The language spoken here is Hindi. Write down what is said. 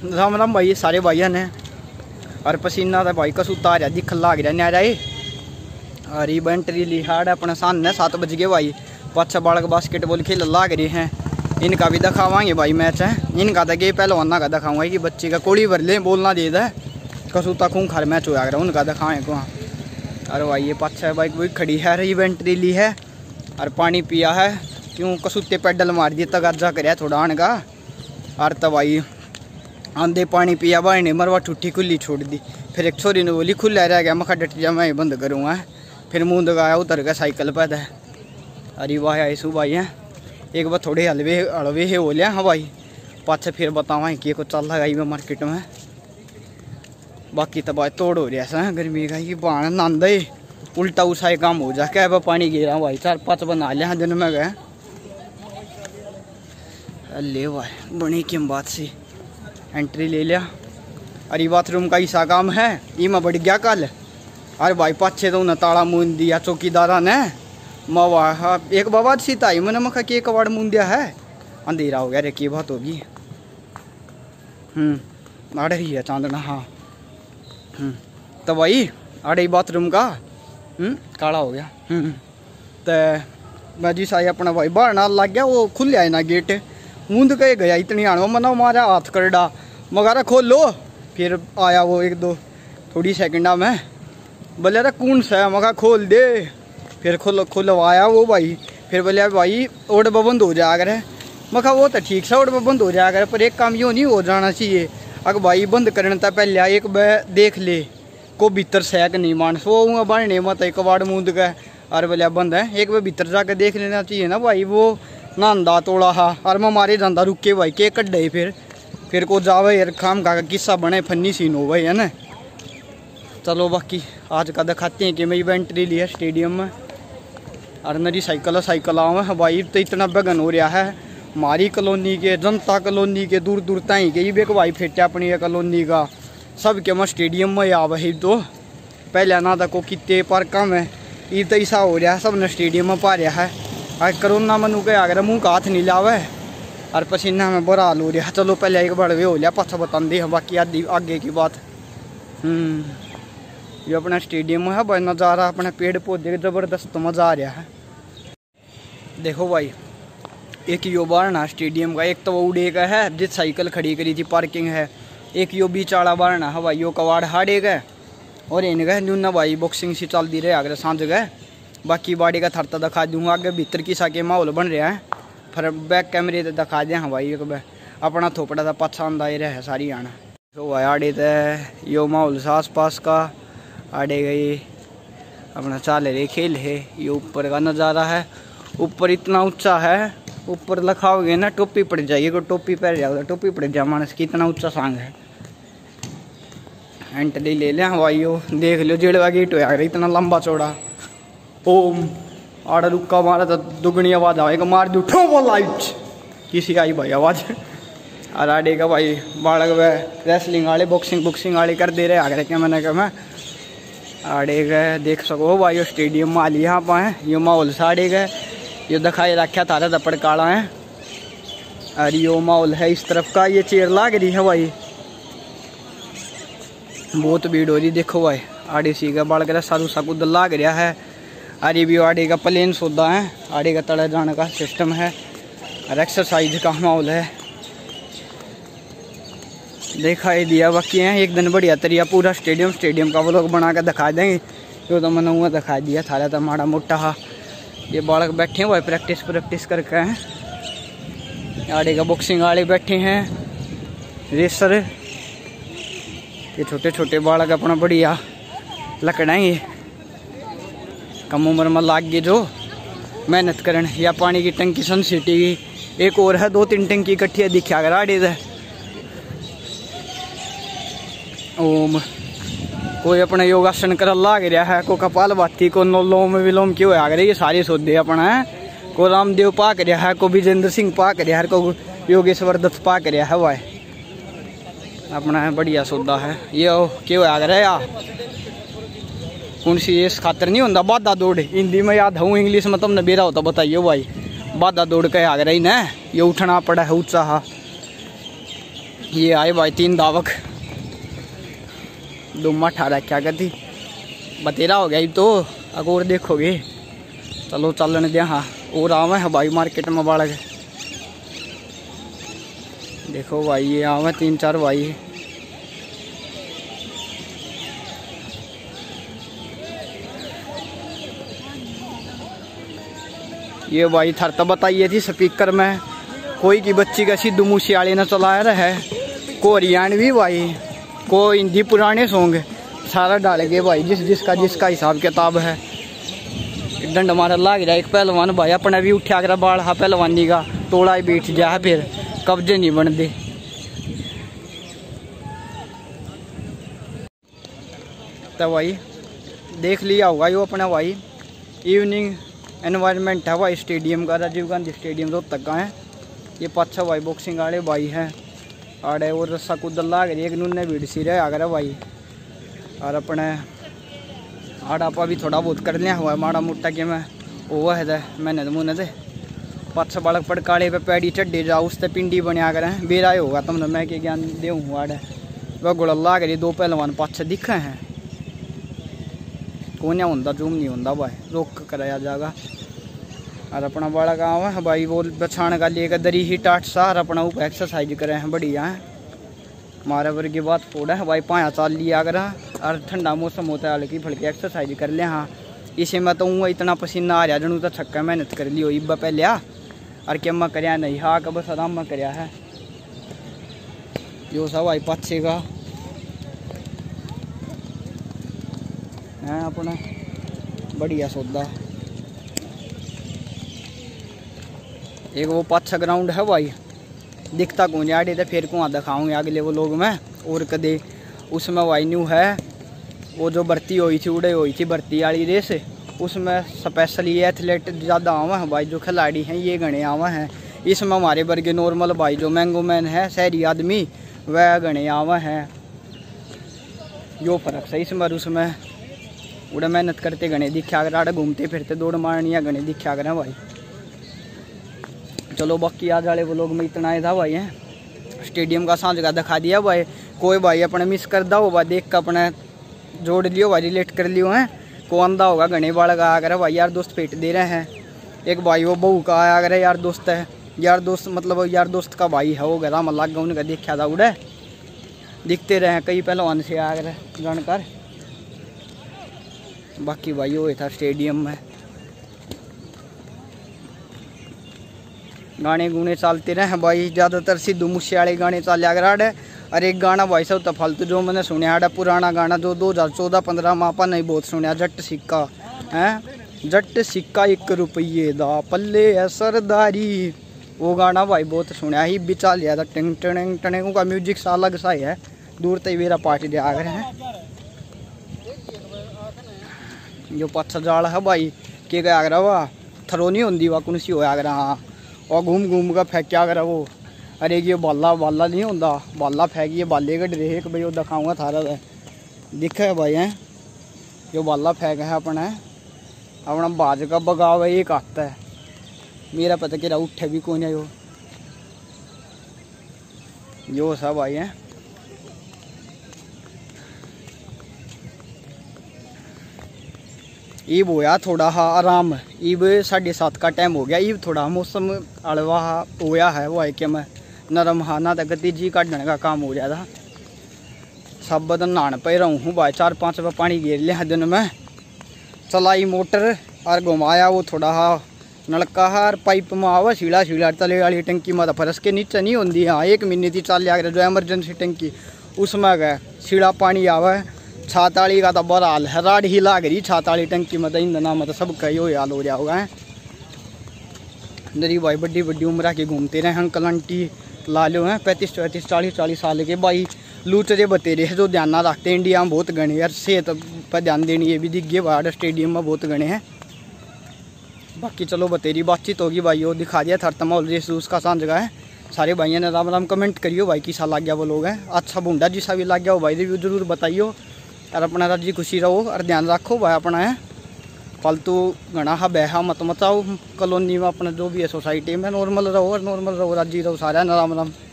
राम राम भाई सारे भाइयों ने। और पसीना तो भाई कसूता आ रहा दिखन लाग रहा न्यारा है। और ये बंटरी लिहाड़ अपने सामने 7 बज गए भाई। पाँच बालक बास्केटबॉल खेल लाग रहे हैं। इनका भी दिखावाएंगे भाई मैच है। इनका तो गए पहलवाना का दिखाऊंगा कि बच्चे का कोड़ी भर ले बोलना दे दे कसूता खूंखार मैच हो गया उनका दिखाएँ को। और भाई ये 5-6 बाइक वही खड़ी है। ये बंटरी ली है और पानी पिया है। क्यों कसूते पैडल मार दिए तगाजा कर थोड़ा आने का। और तब भाई आंधे पानी पिया भाई ने मरवा ठुट्ठी खुली छोड़ दी। फिर एक छोरी ने बोली खुला रह गया मखा डट जा मैं बंद करूँगा। फिर मुँह दगाया उतर गया साइकिल पर है। अरे वाह ऐसू भाई हैं एक बार थोड़े हलवे है हो लिया। हाँ भाई पाछे फिर बतावा कि कुछ चल रहा है मार्केट में। बाकी तो भाई तोड़ हो रहा है गर्मी का ये बाण नंद उल्टा उसा काम हो जा क्या पानी गिरा भाई 4-5 बना लिया दिन में गए। ले भाई बड़ी की बात सी एंट्री ले लिया। अरे बाथरूम का ऐसा काम है ये मैं बढ़ गया कल। अरे भाई पाछे तो उन्हें ताला मूंद दिया चौकीदारा ने मवा। हाँ एक बाबा सीता आई मैंने मखा के कबाड़ मूंद दिया है। अंधेरा हो गया रे की बात होगी। आड़े ही है चांदना। हाँ तो भाई आड़े बाथरूम का काला हो गया। तो मैं जी साई अपना भाई बाहर ना लग गया वो खुल आए ना गेट मूंद के गया इतनी आने मना मारा हाथ करडा मगारा खोल लो। फिर आया वो 1-2 थोड़ी सेकंडा में बोले अरे कौन सा मगा खोल दे। फिर खुलवाया वो भाई। फिर बोले भाई ओड बंद हो जाया करे। मखा वो तो ठीक सा ओड बंद हो जाया करे पर एक काम यूँ नहीं हो जाना चाहिए। अगर भाई बंद करने तक पहले एक देख ले को भीतर सैक नहीं मानस वो बनने मत एक कबाड़ मूंद के और बोले बंद है एक बार भीतर जाकर देख लेना चाहिए ना भाई। वो नहांदा तोड़ा हा और मैं मारे जाता रुके भाई के कड्डे फिर को जावे यार खाम का किस्सा बने फनी सीन हो भाई है ना। चलो बाकी आज का दिखाते हैं कि मैं एंट्री ली है स्टेडियम में। और नरी साइकिल आवे भाई तो इतना बगन हो रहा है हमारी कॉलोनी के जनता कॉलोनी के दूर दूर तक के ये भाई फेटे अपनी कॉलोनी का सब के मैं स्टेडियम में आवे। तो पहले ना था को कितने पार्का में ये तो ऐसा हो रहा है सब ने स्टेडियम में पा रहा है। आज करोना मनु के आगे मुँह का हाथ नहीं लावे और पसीना में बुरा हाल हो रहा है। चलो पहले एक बार वे हो लिया पाछा बता दे बाकी आगे की बात। ये अपना स्टेडियम है भाई नज़ारा अपने पेड़ पौधे ज़बरदस्त मज़ा आ रहा है। देखो भाई एक यो बारना स्टेडियम का एक तो वो उड़े का है जिस साइकिल खड़ी करी थी पार्किंग है। एक यो बीच वाला बारना है भाई यो कवाड़ हाड़े गए और इन गए न्यूना भाई बॉक्सिंग सी चलती रहे आगे सांझ गए। बाकी बाड़ी का थरता दिखा दूंगा आगे भीतर की साके माहौल बन रहा है। फिर बैक कैमरे तो दिखा दें। हाँ भाई एक अपना थोपड़ा था पसंद आई रहा है सारी आना। तो भाई आड़े तो यो माहौल से आस पास का आड़े गई अपना चाल रहे खेल है। ये ऊपर का नज़ारा है। ऊपर इतना ऊंचा है ऊपर लखाओगे ना टोपी पड़ जाएगी कोई टोपी पहन जाएगा टोपी पड़ जाए मानस की इतना ऊंचा सांग है। एंट्री ले लिया भाई यो देख लो जेड़वा गेट हो इतना लंबा चौड़ा। ओम आड़ा रुक्का मारा तो दुगनी आवाज़ आएगा मार दू ठो वो लाइट किसी आई भाई आवाज़। और आड़े का भाई बालक वह रेसलिंग वाले बॉक्सिंग वाले कर दे रहे आगे क्या मैंने कहा मैं आड़े गए देख सको भाई यो स्टेडियम में आली यहाँ पाए यो माहौल से आड़े गए यो दिखाई रखा तारा दपड़ काला है। और यो माहौल है इस तरफ का ये चेयर लाग रही है भाई बहुत भीड़ हो रही। देखो भाई आड़े सी का बालक सारू सा कुद लाग रहा है। अरे भी आड़े का प्लेन सौदा है आड़े का तड़ा जाने का सिस्टम है और एक्सरसाइज का माहौल है दिखाई दिया। बाकी है एक दिन बढ़िया तरिया पूरा स्टेडियम का वो लोग बना कर दिखा देंगे। जो तो मैंने हुआ दिखा दिया थारा था माड़ा मोटा हा। ये बालक बैठे हैं भाई प्रैक्टिस करके हैं। आड़े का बॉक्सिंग वाले बैठे हैं रेसर। ये छोटे छोटे बालक अपना बढ़िया लकड़ाएंगे कम उम्र में लाग गए जो मेहनत करन। या पानी की टंकी सन सिटी की एक और है 2-3 टंकी इकट्ठी दिखा कर आड़े दे। ओम कोई अपना योगासन कर लाग रहा है को कपाल भाती को लोम विलोम क्यों आ रही ये सारे सौदे अपना है। को रामदेव पाक रहा है को विजेंद्र सिंह पाक रहा है को योगेश्वर दत्त पाक रहा है भाई अपना है बढ़िया सौदा है। ये क्यों आ रहा है यार कौन सी इस खातर नहीं होता बाधा दौड़ हिंदी में याद हूँ इंग्लिश में तुमने बेरा होता बताइए भाई। बाधा दौड़ के आ रही ना ये उठना पड़ा है ऊंचा हा ये आए भाई 3 दावक दुम्मा ठारा क्या कहती बतेरा हो गया तो अगर देखोगे। चलो चलने दिया। हाँ और आवा है भाई मार्केट में बाड़ा के देखो भाई ये आवा 3-4 भाई। ये भाई थर तो बताइए थी स्पीकर में कोई की बच्ची का सिद्धू मूसेवाले ने चलाया रहा है, को हरियाणवी भाई, को हिंदी पुराने सॉन्ग सारा डाल गए भाई, जिसका हिसाब किताब है। डंड मारा लाग रहा एक पहलवान भाई अपना भी उठा कर बाल हा पहलवानी का तोड़ा ही बैठ जा फिर कब्जे नहीं बनते। तो भाई देख लिया होगा यो अपना भाई इवनिंग एनवायरनमेंट है भाई स्टेडियम का, राजीव गांधी स्टेडियम रोहतक का है। ये पाछा भाई बॉक्सिंग वाले भाई हैं आड़े और रस्सा कूदल लाग रही एक नूने भीड़ सी रहे आगर भाई। और अपने आड़ा आपा भी थोड़ा बहुत कर लिया हुआ माड़ा मोटा कि मैं वो है मैंने तो मुँह दे पाछा बालक पड़काड़े पे पैड़ी चढ़े जाओ उससे पिंडी बनया करें बेरा होगा तुमने मैं के ज्ञान देऊँ आड़े वह गुड़ लाग रही 2 पहलवान पाछे दिखे हैं कोनिया होंदा जूम नहीं होंदा भाई रोक कराया जाएगा। और अपना बड़ा गाँव है भाई वो बछाने का लेकर दरी ही टाट सार अपना ऊपर एक्सरसाइज करे हैं बढ़िया है। हमारे वर्गी बात फोड़ा है भाई 5 चाल लिया कर और ठंडा मौसम होता है हल्की फुल्की एक्सरसाइज कर लिया। हाँ इसे मैं तो इतना पसीना आ रहा जनू तो छक्का मेहनत कर ली इब्बा पहले और क्या मैं करया नहीं हाँ का बस आराम में करया है। जो सब भाई पाछे का है अपना बढ़िया सौदा। एक वो पाछा ग्राउंड है भाई दिखता कौन आड़े तो फिर को दिखाऊंगे अगले वो लोग में और कदे उसमें भाई न्यू है वो जो भर्ती हुई थी उड़े हुई थी भर्ती वाली रेस उसमें स्पेशल ये एथलीट ज़्यादा आवा है भाई जो खिलाड़ी हैं ये गणे आवा हैं। इसमें हमारे वर्गे नॉर्मल भाई जो मैंगो मैन है शहरी आदमी वह गणे आवा हैं। जो फर्क है इसमें उसमें उड़े मेहनत करते गणे दिखा कर आड़े घूमते फिरते दौड़ मारनिया गणे दिखा करें भाई। चलो बाकी आज वाले वो लोग में इतना ही था भाई हैं स्टेडियम का सांझ का दिखा दिया भाई। कोई भाई अपने मिस कर दा हो भाई देख कर अपने जोड़ लियो भाई रिलेट कर लियो हैं को आंदा होगा गणे बाल का आकर भाई यार दोस्त पेट दे रहे हैं। एक भाई वो बहू का आया करे यार दोस्त है यार दोस्त मतलब यार दोस्त का भाई है वो गरा मल्ला गाँव उनका देखा था उड़े दिखते रहे कई पहलवान से आकर जानकर। बाकी भाई वो था स्टेडियम में गाने गुने चलते रहे भाई ज़्यादातर सिद्धू मूसेवाले गाने चलिया कराड़ है। और एक गाना भाई सब तो फालतू जो मैंने सुनिया है पुराना गाना जो 2014-15 में आपा नहीं बहुत सुनिया जट सिक्का है जट सिक्का 1 रुपये दा पल्ले है सरदारी वो गाना भाई बहुत सुनिया ही भी चल लिया था टिंग टनिंग टनिंग का म्यूजिक सा अलग सा ही है दूर तक मेरा पार्टी दे आ गए हैं। जो पाछा जाल है भाई के गया आगरा वाह थरो नहीं होंगी वह कौन सी हो आगरा हाँ और घूम घूम कर फेंक्या करा वो। अरे ये बाला नहीं होंदा बाला फेंकिए बाले का डरे एक भाई वो दिखाऊंगा थारा दिखा है भाई हैं जो बाला फेंक है अपना बाज का बगाव है एक आता है मेरा पता कि उठे भी कौन है यो सब भाई हैं। ईब होया थोड़ा हा आराम ईब 7:30 का टाइम हो गया ईब थोड़ा मौसम अलवा होया है वो है कि मैं नरम हा ना तक तीजी काटने का काम हो जाता सब बदन नहान पे रहूँ हूँ भाई 4-5 बार पानी घेर लिया दिन में चलाई मोटर और घुमाया वो थोड़ा हा नलका हा और पाइप में आवा सीढ़ा तले वाली टंकी में फरस के नीचे नहीं होती हाँ 1 महीने की चल लिया जो एमरजेंसी टंकी उसमें गए सीढ़ा पानी आवा छात वाली का तो बड़ा हाल है राड ही लाग रही छात वाली टंकी में इंधना में तो सबका यो हाल हो जाओगा है। दरी भाई बड़ी बड़ी उम्र के घूमते रहे अंकल आंटी ला लो हैं 35-40 साल के भाई लूचरे बतेरे हैं जो ध्यान ना रखते हैं। इंडिया में बहुत गणे यार सेहत पर ध्यान देनी ये भी दिख गए बाहर स्टेडियम में बहुत गणे हैं। बाकी चलो बतेरी बातचीत होगी भाई वो दिखा दिया थर तमाल रेस उसका सांझ का है। सारे भाइयों ने राम राम कमेंट करियो भाई किसा लग गया वो लोग हैं अच्छा बूंदा जिसा भी लग गया हो भाई रिव्यू जरूर बताइयो और अपना राजी खुशी रहो और ध्यान रखो भाई अपना है फालतू घना हा बहा मत मचाओ कॉलोनी में अपना जो भी है सोसाइटी में नॉर्मल रहो और नॉर्मल रहो राजी रहो सारा राम राम।